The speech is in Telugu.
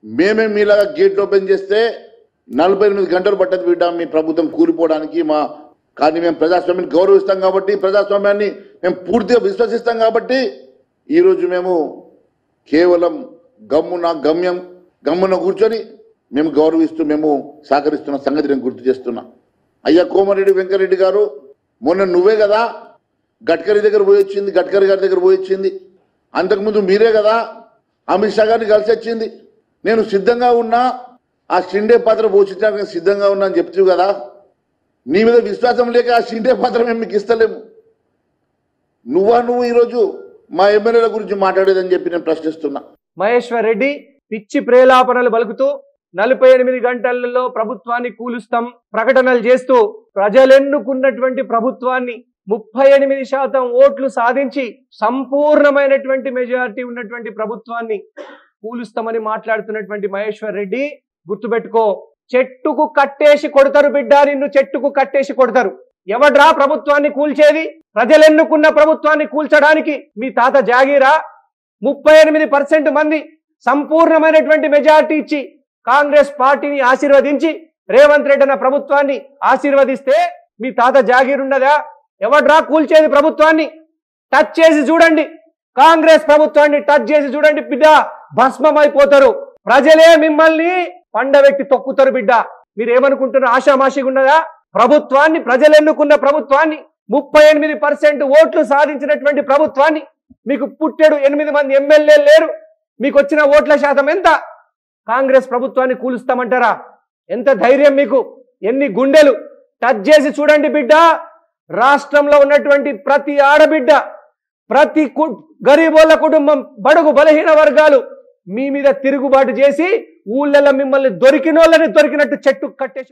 మేమే మీలాగా గేట్ ఓపెన్ చేస్తే 48 గంటలు పట్టదు బిడ్డ మీ ప్రభుత్వం కూలిపోవడానికి. కానీ మేము ప్రజాస్వామ్యాన్ని గౌరవిస్తాం కాబట్టి, ప్రజాస్వామ్యాన్ని మేము పూర్తిగా విశ్వసిస్తాం కాబట్టి ఈరోజు మేము కేవలం గమ్మున కూర్చొని మేము గౌరవిస్తూ మేము సహకరిస్తున్న సంగతి నేను గుర్తు చేస్తున్నా. అయ్యా కోమరెడ్డి వెంకరెడ్డి గారు, మొన్న నువ్వే కదా గడ్కరీ దగ్గర పోయి వచ్చింది, గడ్కరీ గారి దగ్గర పోయి వచ్చింది. అంతకుముందు మీరే కదా అమిత్ షా గారిని కలిసి వచ్చింది. నేను సిద్ధంగా ఉన్నా, ఆ షిండే పాత్ర పోషించడానికి సిద్ధంగా ఉన్నా అని చెప్తూ కదా. నీ మీద విశ్వాసం లేక ఆ షిండే పాత్ర మేము మీకు ఇస్తలేము. నువ్వు ఈరోజు మా ఎమ్మెల్యేల గురించి మాట్లాడేదని చెప్పి నేను ప్రశ్నిస్తున్నా. మహేశ్వర్ రెడ్డి పిచ్చి ప్రేలాపనలు పలుకుతూ 48 గంటలలో ప్రభుత్వాన్ని కూలుస్తాం ప్రకటనలు చేస్తూ ప్రజలెన్నుకున్నటువంటి ప్రభుత్వాన్ని 38% ఓట్లు సాధించి సంపూర్ణమైనటువంటి మెజారిటీ ఉన్నటువంటి ప్రభుత్వాన్ని కూలుస్తామని మాట్లాడుతున్నటువంటి మహేశ్వర్ రెడ్డి, గుర్తుపెట్టుకో, చెట్టుకు కట్టేసి కొడతారు బిడ్డ, నిన్ను చెట్టుకు కట్టేసి కొడతారు. ఎవడ్రా ప్రభుత్వాన్ని కూల్చేది? ప్రజలెన్నుకున్న ప్రభుత్వాన్ని కూల్చడానికి మీ తాత జాగీరా? 38% మంది సంపూర్ణమైనటువంటి మెజారిటీ ఇచ్చి కాంగ్రెస్ పార్టీని ఆశీర్వదించి రేవంత్ రెడ్డి అన్న ప్రభుత్వాన్ని ఆశీర్వదిస్తే మీ తాత జాగీరున్నదా? ఎవడ్రా కూల్చేది ప్రభుత్వాన్ని? టచ్ చేసి చూడండి, కాంగ్రెస్ ప్రభుత్వాన్ని టచ్ చేసి చూడండి బిడ్డ, భస్మం అయిపోతారు. ప్రజలే మిమ్మల్ని పండబెట్టి తొక్కుతారు బిడ్డ. మీరేమనుకుంటున్న ఆషామాషిగా ఉన్నదా? ప్రభుత్వాన్ని, ప్రజలెన్నుకున్న ప్రభుత్వాన్ని, 38% ఓట్లు సాధించినటువంటి ప్రభుత్వాన్ని, మీకు పుట్టెడు 8 మంది ఎమ్మెల్యేలు లేరు, మీకు వచ్చిన ఓట్ల శాతం ఎంత? కాంగ్రెస్ ప్రభుత్వాన్ని కూలుస్తామంటారా? ఎంత ధైర్యం మీకు? ఎన్ని గుండెలు? టచ్ చేసి చూడండి బిడ్డ. రాష్ట్రంలో ఉన్నటువంటి ప్రతి ఆడబిడ్డ, ప్రతి గరీబోళ్ళ కుటుంబం, బడుగు బలహీన వర్గాలు మీ మీద తిరుగుబాటు చేసి ఊళ్ళల్లో మిమ్మల్ని దొరికినోళ్ళని దొరికినట్టు చెట్టు కట్టేసి